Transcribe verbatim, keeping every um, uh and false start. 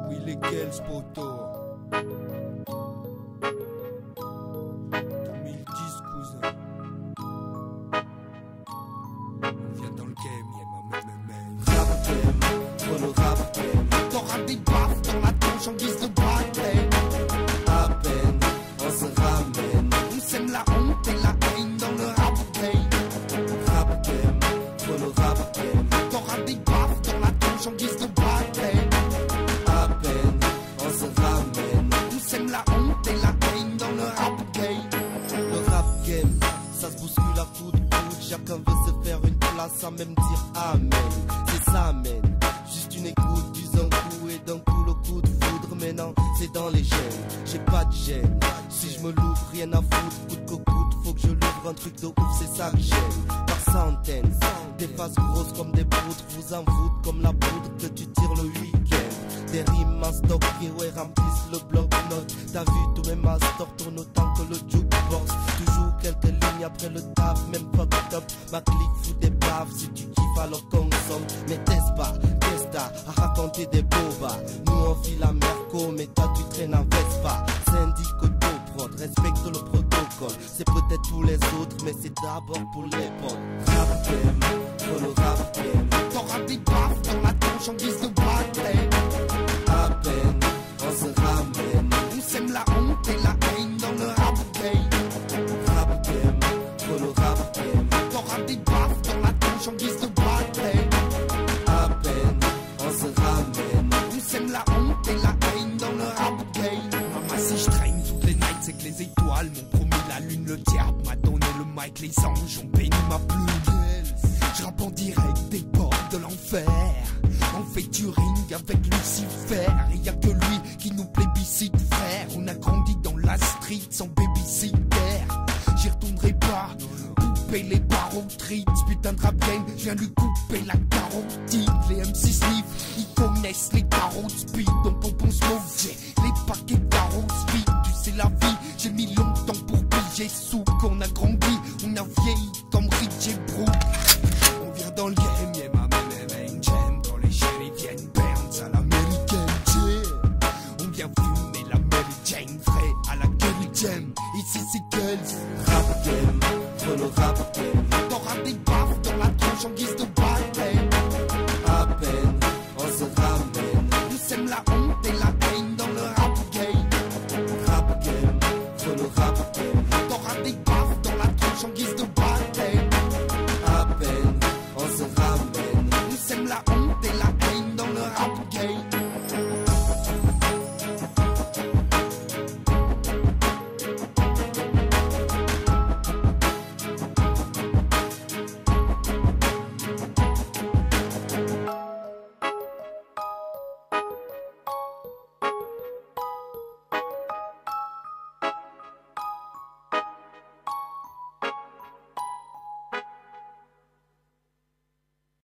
Oui, lesquels, poto? deux mille dix, cousin. On vient dans le game, y'a ma même même. Rap game, chrono rap game. T'auras des baffes dans la tronche en guise de bataille. À peine, on se ramène. On sème la honte et la haine dans le rap game. Rap game, chrono rap game. T'auras des baffes dans la tronche en guise de bataille. À peine, on se ramène. On sème la honte et la haine dans le rap game. Le rap game, ça se bouscule à coup de coude. Chacun veut se faire une place sans même dire amen. C'est ça, man. Juste une écoute, du un coup et d'un coup le coup de foudre. Mais non, c'est dans les gènes. J'ai pas de gêne. Si je me l'ouvre, rien à foutre. Coûte que coûte, faut que je l'ouvre. Un truc de ouf, c'est ça que j'aime. Par centaines, des faces grosses comme des poutres. Vous envoûtent comme la poudre que tu tires le week-end. Des rimes en stock qui ouais, remplissent le bloc-notes. T'as vu tous mes masters tournent autant que le jukebox. Toujours quelques lignes après le taf, même fucked up. Ma clique fout des baves, si tu kiffes alors consomme. Mais teste pas, teste pas à raconter des bobas. Nous on file la merco, mais toi tu traînes en Vespa. Syndic autoprod, respecte le protocole. C'est peut-être tous les autres, mais c'est d'abord pour les potes. Rap game, chrono rap game. T'auras des baffes dans la tronche en guise de bataille. À peine, on se ramène. On sème la honte et la haine dans le rap game. Rap game, chrono rap game. T'auras des baffes dans la tronche en guise de bataille. À peine, on se ramène. On sème la honte et la haine dans le rap game. Maman, si je traîne toutes les nights, c'est que les étoiles m'ont promis la lune. Le diable m'a donné le mic, les anges ont béni ma plume. Je rappe en direct des portes de l'enfer. On fait du ring avec Lucifer. Et y'a que lui qui nous plébiscite, frère. On a grandi dans la street sans babysitter. J'y retournerai pas, couper les barotrites. Putain de rap game, je viens lui couper la carotide. Les M C sniff, ils connaissent les carreaux speed. Donc pompon smoke, j'ai les paquets carreaux speed. Tu sais la vie, j'ai mis longtemps pour piger sous. Qu'on a grandi, on a vieilli comme Rich et Brooke. On vient dans le game, y'a ma même j'aime quand les chéris viennent Burns à l'américaine, yeah. On vient fumer la Mary Jane, frais à la Kelly Jam. Ici c'est Girls. Rap game, chrono rap game.